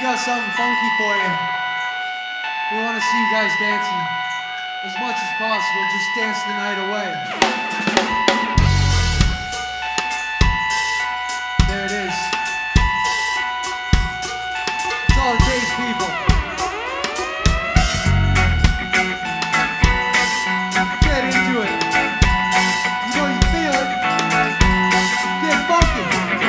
got something funky for you. We want to see you guys dancing as much as possible. Just dance the night away. There it is. It's all it takes, people. Get into it. You know you feel it. Get funky.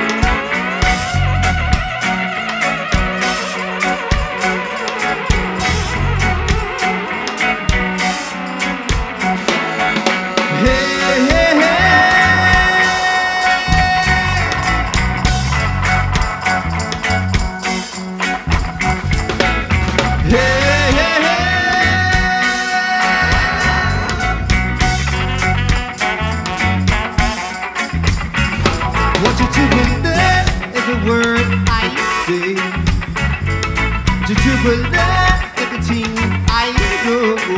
Want you to believe every word I say. Want you to believe everything I do.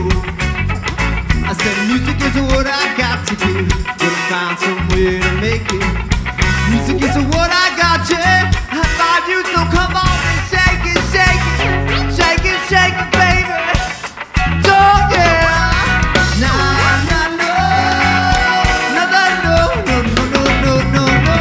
I said music is what I got to do. Gotta find some way to make it. Music is what I got to. I thought you, so come on and shake it, shake it, shake it, shake it, baby. So yeah, nah, nah, no, nah, nah, no, no, no, no, no, no.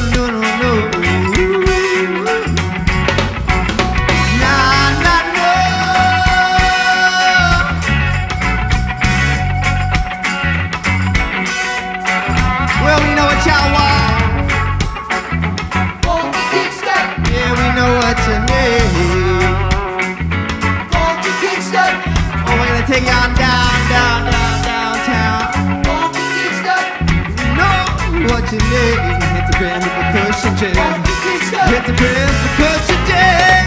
Well, we know what y'all want. Funky Kickstep. Yeah, we know what you need. Funky Kickstep. Oh, we're gonna take y'all downtown. Funky Kickstep. Know what you need. Hit the grand percussion jam. Funky Kickstep. Hit the grand percussion jam.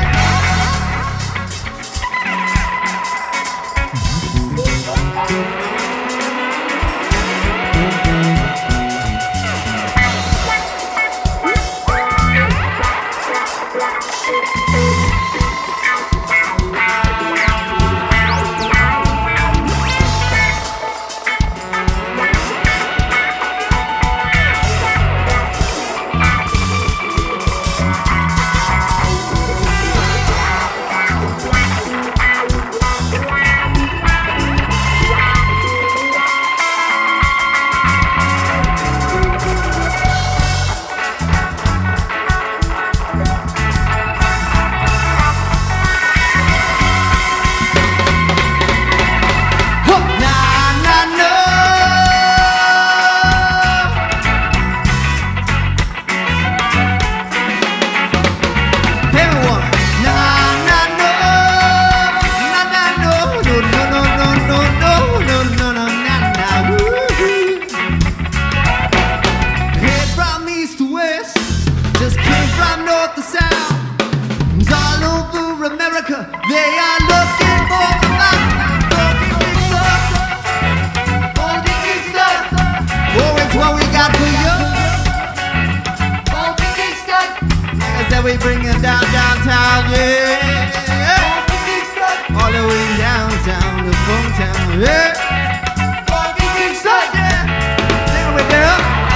Just came from north to south. It's all over America. They are looking for my funky Kickstep. Funky Kickstep. Oh, it's what we got for you. Funky Kickstep. I said we bring it downtown, yeah. Funky Kickstep. All the way downtown to Funktown, yeah. Funky Kickstep. Yeah. Take it away, girl.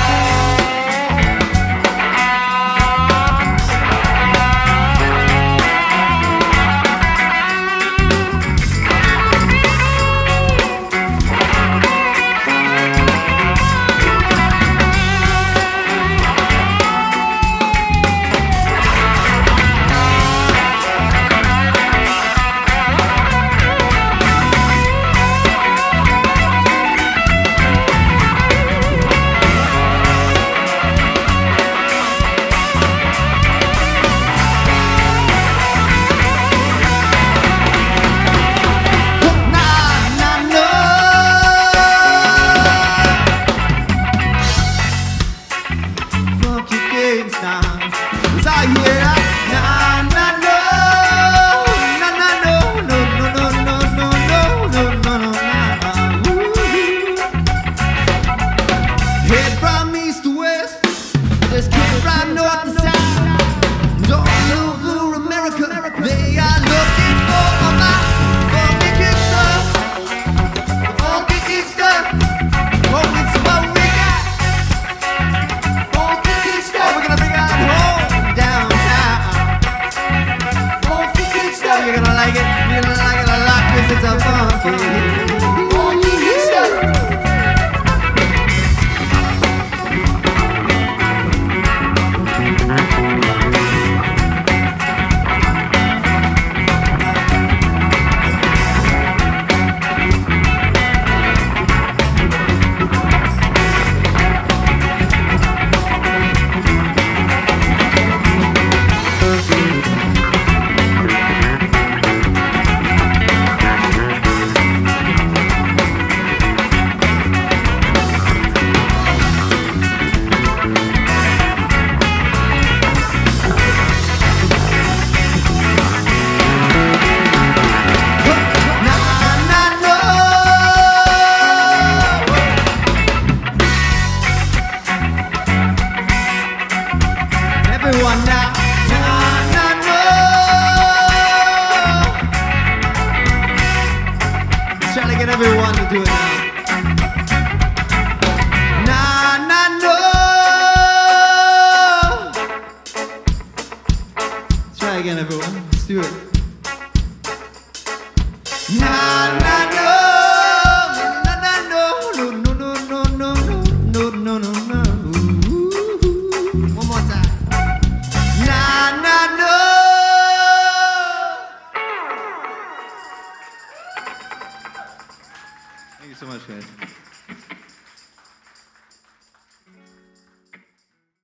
It's all here. Nah, nah, no. Nah, nah, no. No, no, no, no, no, no, no, no, no, nah. Ooh. Head from east to west. Just came from north to south. All over America. They are looking for my funky Kickstep. Funky Kickstep. Oh, it's what we got. Funky Kickstep. Oh, we're gonna bring out home downtown. Funky All you listen. Everyone now, nah, nah, no. Let's try to get everyone to do it now. Nah, nah, no. Let's try again, everyone. Let's do it. Nah, nah, no. Nah, nah, no. No, no, no, no, no, no, no, no, no. One more time. Thank you so much, guys.